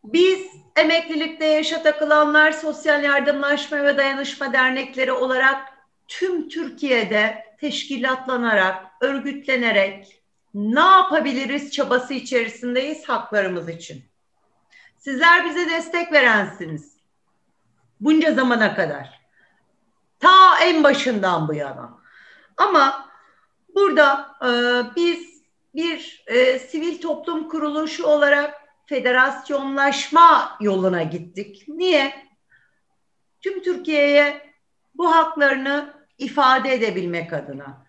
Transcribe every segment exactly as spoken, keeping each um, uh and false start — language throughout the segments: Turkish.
Biz emeklilikte yaşa takılanlar Sosyal Yardımlaşma ve Dayanışma Dernekleri olarak tüm Türkiye'de teşkilatlanarak, örgütlenerek ne yapabiliriz çabası içerisindeyiz haklarımız için. Sizler bize destek verensiniz. Bunca zamana kadar. Ta en başından bu yana. Ama burada e, biz bir e, sivil toplum kuruluşu olarak federasyonlaşma yoluna gittik. Niye? Tüm Türkiye'ye bu haklarını ifade edebilmek adına.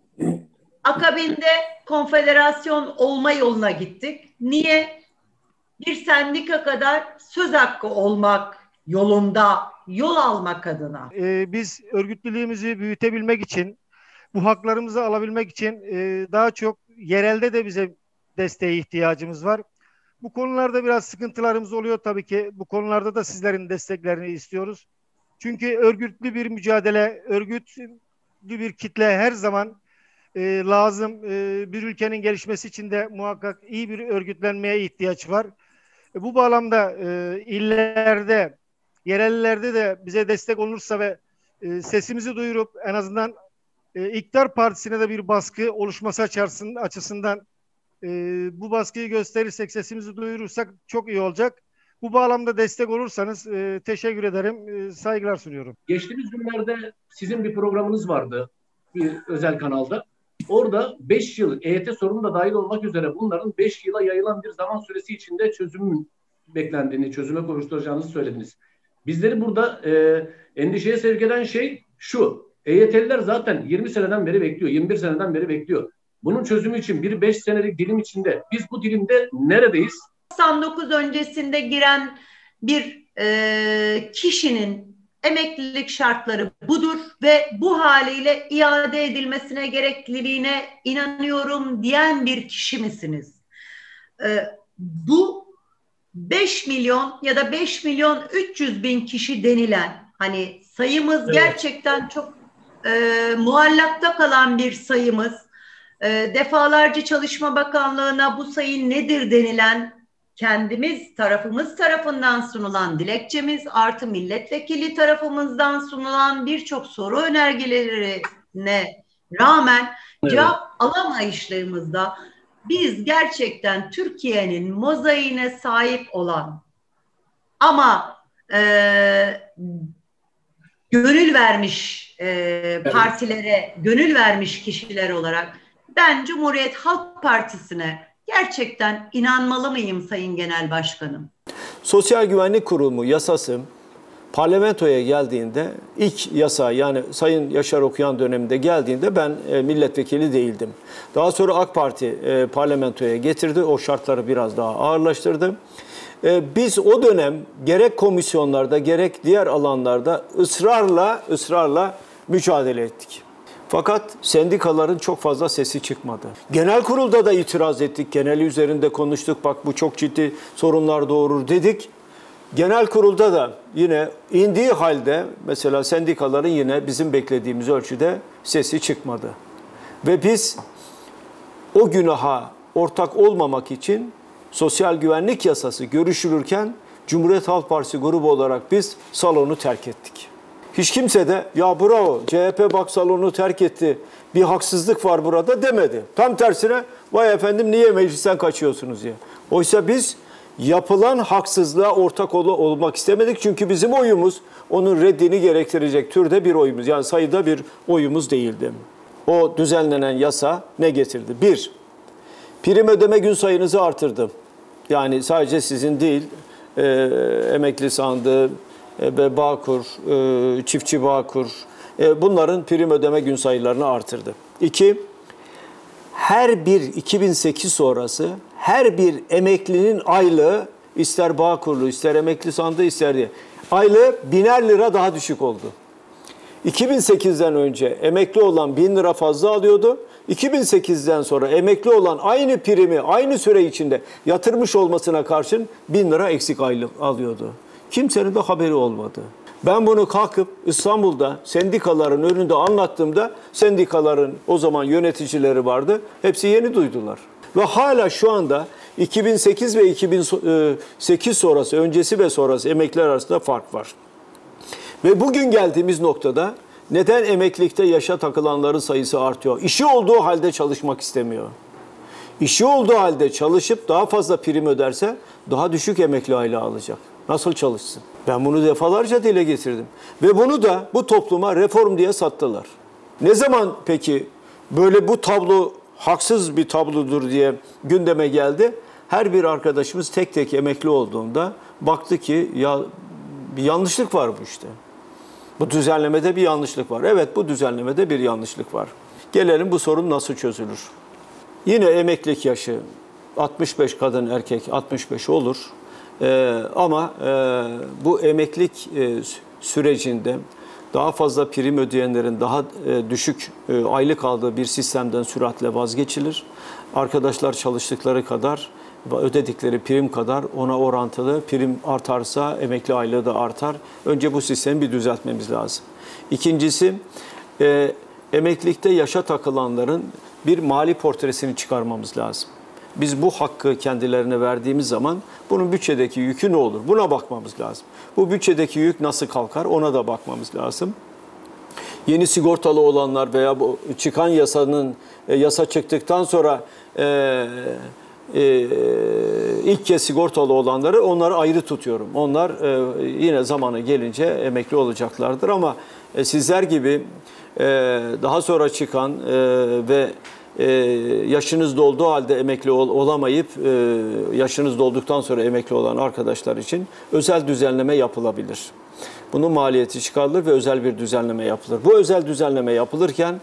Akabinde konfederasyon olma yoluna gittik. Niye? Bir sendika kadar söz hakkı olmak yolunda yol almak adına. Ee, biz örgütlülüğümüzü büyütebilmek için, bu haklarımızı alabilmek için e, daha çok yerelde de bize desteğe ihtiyacımız var. Bu konularda biraz sıkıntılarımız oluyor tabii ki. Bu konularda da sizlerin desteklerini istiyoruz. Çünkü örgütlü bir mücadele, örgütlü bir kitle her zaman e, lazım. E, bir ülkenin gelişmesi için de muhakkak iyi bir örgütlenmeye ihtiyaç var. E, bu bağlamda e, illerde, yerellerde de bize destek olursa ve e, sesimizi duyurup en azından e, iktidar partisine de bir baskı oluşması açısından, açısından e, bu baskıyı gösterirsek, sesimizi duyurursak çok iyi olacak. Bu bağlamda destek olursanız e, teşekkür ederim, e, saygılar sunuyorum. Geçtiğimiz günlerde sizin bir programınız vardı bir özel kanalda. Orada beş yıl E Y T sorunu da dahil olmak üzere bunların beş yıla yayılan bir zaman süresi içinde çözümün beklendiğini, çözüme kavuşturacağınızı söylediniz. Bizleri burada e, endişeye sevk eden şey şu: E Y T'liler zaten yirmi seneden beri bekliyor, yirmi bir seneden beri bekliyor. Bunun çözümü için bir beş senelik dilim içinde biz bu dilimde neredeyiz? doksan dokuz öncesinde giren bir e, kişinin emeklilik şartları budur ve bu haliyle iade edilmesine gerekliliğine inanıyorum diyen bir kişi misiniz? E, bu beş milyon ya da beş milyon üç yüz bin kişi denilen, hani sayımız evet, gerçekten çok e, muallakta kalan bir sayımız. E, defalarca Çalışma Bakanlığı'na bu sayı nedir denilen, kendimiz tarafımız tarafından sunulan dilekçemiz artı milletvekili tarafımızdan sunulan birçok soru önergelerine rağmen evet, cevap alamayışlığımızda biz gerçekten Türkiye'nin mozaiğine sahip olan ama e, gönül vermiş e, partilere, gönül vermiş kişiler olarak ben Cumhuriyet Halk Partisi'ne gerçekten inanmalı mıyım Sayın Genel Başkanım? Sosyal Güvenlik Kurumu yasası parlamentoya geldiğinde, ilk yasa yani Sayın Yaşar Okuyan döneminde geldiğinde ben e, milletvekili değildim. Daha sonra AK Parti e, parlamentoya getirdi. O şartları biraz daha ağırlaştırdı. E, biz o dönem gerek komisyonlarda gerek diğer alanlarda ısrarla ısrarla mücadele ettik. Fakat sendikaların çok fazla sesi çıkmadı. Genel kurulda da itiraz ettik. Geneli üzerinde konuştuk. Bak bu çok ciddi sorunlar doğurur dedik. Genel kurulda da yine indiği halde mesela sendikaların yine bizim beklediğimiz ölçüde sesi çıkmadı. Ve biz o günaha ortak olmamak için sosyal güvenlik yasası görüşülürken Cumhuriyet Halk Partisi grubu olarak biz salonu terk ettik. Hiç kimse de ya bravo C H P bak salonu terk etti, bir haksızlık var burada demedi. Tam tersine vay efendim niye meclisten kaçıyorsunuz diye. Oysa biz yapılan haksızlığa ortak ol olmak istemedik. Çünkü bizim oyumuz onun reddini gerektirecek türde bir oyumuz. Yani sayıda bir oyumuz değildi. O düzenlenen yasa ne getirdi? Bir, prim ödeme gün sayınızı artırdı. Yani sadece sizin değil, e, emekli sandığı, ve Bağkur, e, çiftçi Bağkur, e, bunların prim ödeme gün sayılarını artırdı. İki, her bir iki bin sekiz sonrası her bir emeklinin aylığı ister Bağkurlu, ister emekli sandığı, ister diye aylığı biner lira daha düşük oldu. iki bin sekizden önce emekli olan bin lira fazla alıyordu. iki bin sekizden sonra emekli olan aynı primi aynı süre içinde yatırmış olmasına karşın bin lira eksik aylık alıyordu. Kimsenin de haberi olmadı. Ben bunu kalkıp İstanbul'da sendikaların önünde anlattığımda sendikaların o zaman yöneticileri vardı. Hepsi yeni duydular. Ve hala şu anda iki bin sekiz ve iki bin sekiz sonrası, öncesi ve sonrası emekliler arasında fark var. Ve bugün geldiğimiz noktada neden emeklilikte yaşa takılanların sayısı artıyor? İşi olduğu halde çalışmak istemiyor. İşi olduğu halde çalışıp daha fazla prim öderse daha düşük emekli aylığı alacak. Nasıl çalışsın? Ben bunu defalarca dile getirdim. Ve bunu da bu topluma reform diye sattılar. Ne zaman peki böyle bu tablo haksız bir tablodur diye gündeme geldi? Her bir arkadaşımız tek tek emekli olduğunda baktı ki ya bir yanlışlık var bu işte. Bu düzenlemede bir yanlışlık var. Evet, bu düzenlemede bir yanlışlık var. Gelelim bu sorun nasıl çözülür? Yine emeklilik yaşı altmış beş, kadın erkek altmış beş olur. Ee, ama e, bu emeklilik e, sürecinde daha fazla prim ödeyenlerin daha e, düşük e, aylık aldığı bir sistemden süratle vazgeçilir. Arkadaşlar çalıştıkları kadar, ödedikleri prim kadar ona orantılı prim artarsa emekli aylığı da artar. Önce bu sistemi bir düzeltmemiz lazım. İkincisi, e, emeklilikte yaşa takılanların bir mali portresini çıkarmamız lazım. Biz bu hakkı kendilerine verdiğimiz zaman bunun bütçedeki yükü ne olur? Buna bakmamız lazım. Bu bütçedeki yük nasıl kalkar? Ona da bakmamız lazım. Yeni sigortalı olanlar veya bu çıkan yasanın yasa çıktıktan sonra e, e, ilk kez sigortalı olanları onları ayrı tutuyorum. Onlar e, yine zamanı gelince emekli olacaklardır ama e, sizler gibi e, daha sonra çıkan e, ve Ee, yaşınız dolduğu halde emekli ol, olamayıp e, yaşınız dolduktan sonra emekli olan arkadaşlar için özel düzenleme yapılabilir. Bunun maliyeti çıkarılır ve özel bir düzenleme yapılır. Bu özel düzenleme yapılırken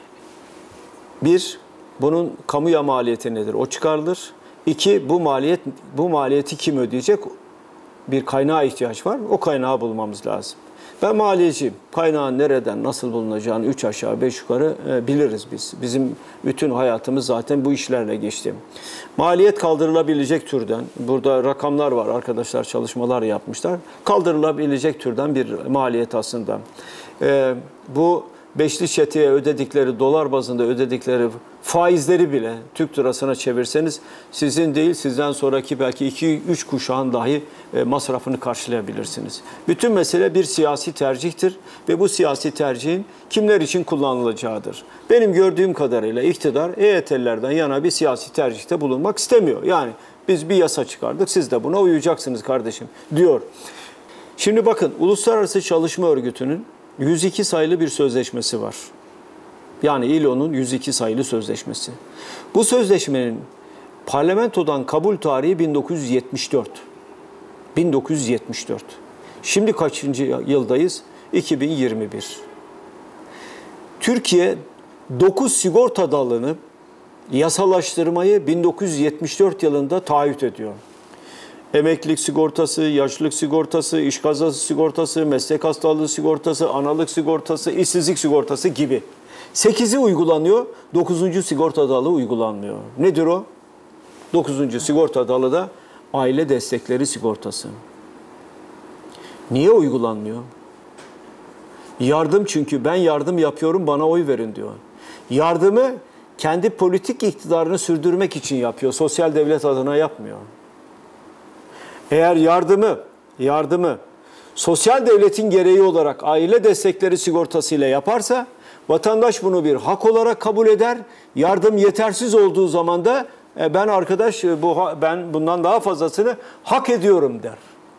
bir, bunun kamuya maliyeti nedir? O çıkarılır. İki, bu maliyet bu maliyeti kim ödeyecek? Bir kaynağa ihtiyaç var. O kaynağı bulmamız lazım. Ben maliyeciyim. Kaynağın nereden, nasıl bulunacağını üç aşağı beş yukarı e, biliriz biz. Bizim bütün hayatımız zaten bu işlerle geçti. Maliyet kaldırılabilecek türden, burada rakamlar var, arkadaşlar çalışmalar yapmışlar. Kaldırılabilecek türden bir maliyet aslında. E, bu beşli çeteye ödedikleri, dolar bazında ödedikleri faizleri bile Türk lirasına çevirseniz sizin değil, sizden sonraki belki iki üç kuşağın dahi masrafını karşılayabilirsiniz. Bütün mesele bir siyasi tercihtir ve bu siyasi tercihin kimler için kullanılacağıdır. Benim gördüğüm kadarıyla iktidar E Y T'lilerden yana bir siyasi tercihte bulunmak istemiyor. Yani biz bir yasa çıkardık, siz de buna uyacaksınız kardeşim diyor. Şimdi bakın, Uluslararası Çalışma Örgütü'nün yüz iki sayılı bir sözleşmesi var. Yani İ L O'nun yüz iki sayılı sözleşmesi. Bu sözleşmenin parlamentodan kabul tarihi bin dokuz yüz yetmiş dört. bin dokuz yüz yetmiş dört. Şimdi kaçıncı yıldayız? iki bin yirmi bir. Türkiye dokuz sigorta dalını yasalaştırmayı bin dokuz yüz yetmiş dört yılında taahhüt ediyor. Emeklilik sigortası, yaşlılık sigortası, iş kazası sigortası, meslek hastalığı sigortası, analık sigortası, işsizlik sigortası gibi. sekizi uygulanıyor, dokuzuncu sigorta dalı uygulanmıyor. Nedir o? dokuzuncu sigorta dalı da aile destekleri sigortası. Niye uygulanmıyor? Yardım, çünkü ben yardım yapıyorum, bana oy verin diyor. Yardımı kendi politik iktidarını sürdürmek için yapıyor, sosyal devlet adına yapmıyor. Eğer yardımı, yardımı sosyal devletin gereği olarak aile destekleri sigortasıyla yaparsa vatandaş bunu bir hak olarak kabul eder. Yardım yetersiz olduğu zaman da e, ben arkadaş bu ben bundan daha fazlasını hak ediyorum der.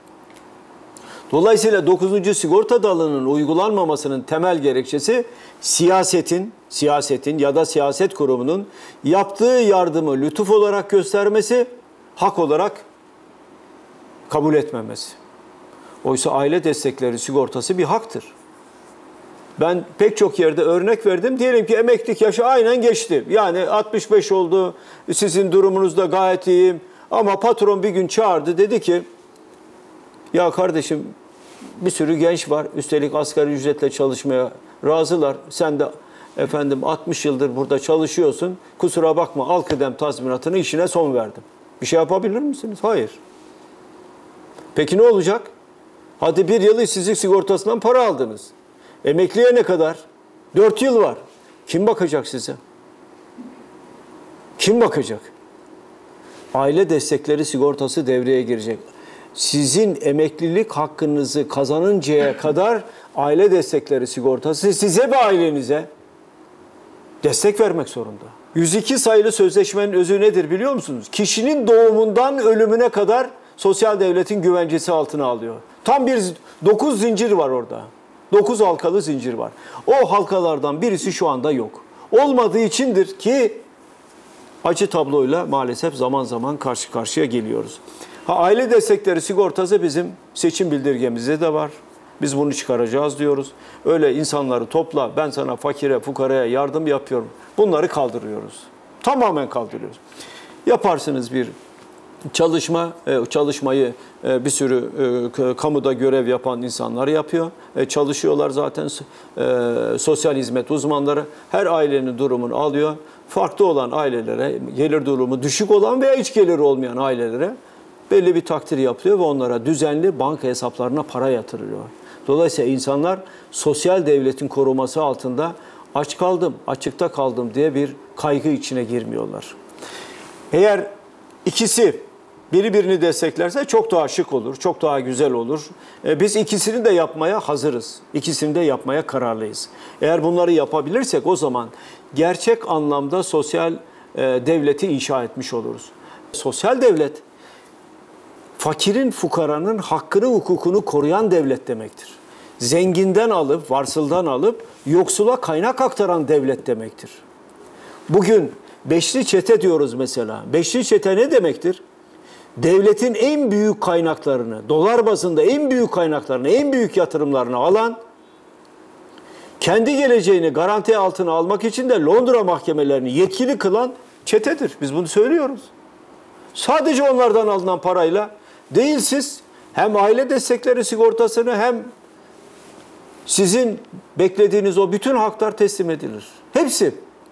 Dolayısıyla dokuzuncu sigorta dalının uygulanmamasının temel gerekçesi siyasetin, siyasetin ya da siyaset kurumunun yaptığı yardımı lütuf olarak göstermesi, hak olarak kabul etmemesi. Oysa aile destekleri sigortası bir haktır. Ben pek çok yerde örnek verdim. Diyelim ki emeklilik yaşı aynen geçti. Yani altmış beş oldu, sizin durumunuz da gayet iyi. Ama patron bir gün çağırdı, dedi ki ya kardeşim bir sürü genç var. Üstelik asgari ücretle çalışmaya razılar. Sen de efendim altmış yıldır burada çalışıyorsun. Kusura bakma, al kıdem tazminatını, işine son verdim. Bir şey yapabilir misiniz? Hayır. Peki ne olacak? Hadi bir yıl işsizlik sigortasından para aldınız. Emekliye ne kadar? Dört yıl var. Kim bakacak size? Kim bakacak? Aile destekleri sigortası devreye girecek. Sizin emeklilik hakkınızı kazanıncaya kadar aile destekleri sigortası size ve ailenize destek vermek zorunda. yüz iki sayılı sözleşmenin özü nedir biliyor musunuz? Kişinin doğumundan ölümüne kadar sosyal devletin güvencesi altına alıyor. Tam bir dokuz zincir var orada. dokuz halkalı zincir var. O halkalardan birisi şu anda yok. Olmadığı içindir ki acı tabloyla maalesef zaman zaman karşı karşıya geliyoruz. Ha, aile destekleri sigortası bizim seçim bildirgemizde de var. Biz bunu çıkaracağız diyoruz. Öyle insanları topla, ben sana fakire, fukaraya yardım yapıyorum. Bunları kaldırıyoruz. Tamamen kaldırıyoruz. Yaparsınız bir çalışma, çalışmayı bir sürü kamuda görev yapan insanlar yapıyor. Çalışıyorlar zaten, sosyal hizmet uzmanları. Her ailenin durumunu alıyor. Farklı olan ailelere, gelir durumu düşük olan veya hiç geliri olmayan ailelere belli bir takdir yapılıyor ve onlara düzenli banka hesaplarına para yatırılıyor. Dolayısıyla insanlar sosyal devletin koruması altında aç kaldım, açıkta kaldım diye bir kaygı içine girmiyorlar. Eğer ikisi birbirini desteklerse çok daha şık olur, çok daha güzel olur. Biz ikisini de yapmaya hazırız. İkisini de yapmaya kararlıyız. Eğer bunları yapabilirsek o zaman gerçek anlamda sosyal devleti inşa etmiş oluruz. Sosyal devlet, fakirin, fukaranın hakkını, hukukunu koruyan devlet demektir. Zenginden alıp, varsıldan alıp yoksula kaynak aktaran devlet demektir. Bugün beşli çete diyoruz mesela. Beşli çete ne demektir? Devletin en büyük kaynaklarını, dolar bazında en büyük kaynaklarını, en büyük yatırımlarını alan, kendi geleceğini garanti altına almak için de Londra mahkemelerini yetkili kılan çetedir. Biz bunu söylüyoruz. Sadece onlardan alınan parayla değil, siz hem aile destekleri sigortasını hem sizin beklediğiniz o bütün haklar teslim edilir. Hepsi.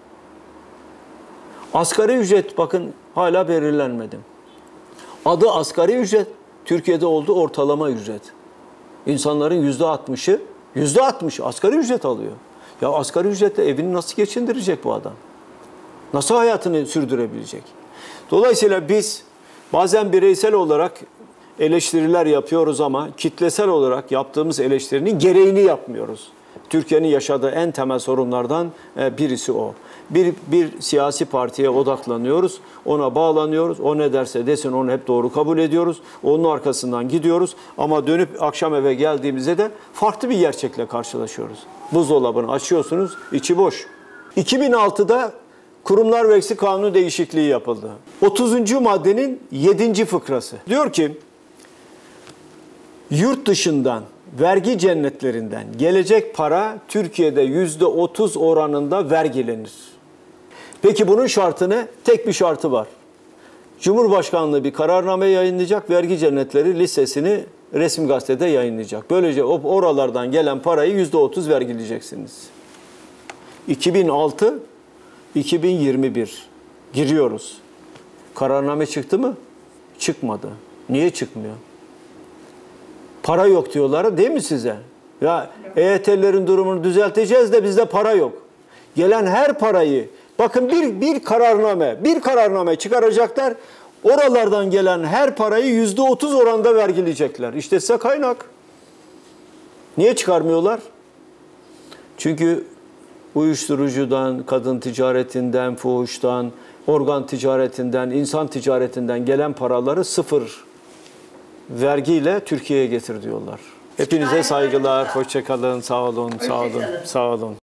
Asgari ücret bakın hala belirlenmedi. Adı asgari ücret, Türkiye'de oldu ortalama ücret. İnsanların yüzde altmışı, yüzde altmışı asgari ücret alıyor. Ya asgari ücretle evini nasıl geçindirecek bu adam? Nasıl hayatını sürdürebilecek? Dolayısıyla biz bazen bireysel olarak eleştiriler yapıyoruz ama kitlesel olarak yaptığımız eleştirinin gereğini yapmıyoruz. Türkiye'nin yaşadığı en temel sorunlardan birisi o. Bir, bir siyasi partiye odaklanıyoruz, ona bağlanıyoruz, o ne derse desin onu hep doğru kabul ediyoruz, onun arkasından gidiyoruz ama dönüp akşam eve geldiğimizde de farklı bir gerçekle karşılaşıyoruz. Buzdolabını açıyorsunuz, içi boş. iki bin altıda Kurumlar Vergisi Kanunu değişikliği yapıldı. otuzuncu maddenin yedinci fıkrası. Diyor ki, yurt dışından, vergi cennetlerinden gelecek para Türkiye'de yüzde otuz oranında vergilenir. Peki bunun şartı ne? Tek bir şartı var. Cumhurbaşkanlığı bir kararname yayınlayacak, vergi cennetleri listesini resmi gazetede yayınlayacak. Böylece oralardan gelen parayı yüzde otuz vergileyeceksiniz. iki bin altı iki bin yirmi bir giriyoruz. Kararname çıktı mı? Çıkmadı. Niye çıkmıyor? Para yok diyorlar değil mi size? Ya E Y T'lerin durumunu düzelteceğiz de bizde para yok. Gelen her parayı, bakın bir, bir kararname, bir kararname çıkaracaklar. Oralardan gelen her parayı yüzde otuz oranda vergileyecekler. İşte size kaynak. Niye çıkarmıyorlar? Çünkü uyuşturucudan, kadın ticaretinden, fuhuştan, organ ticaretinden, insan ticaretinden gelen paraları sıfır vergiyle Türkiye'ye getir diyorlar. Hepinize saygılar, hoşça kalın, sağ olun, sağ olun, sağ olun.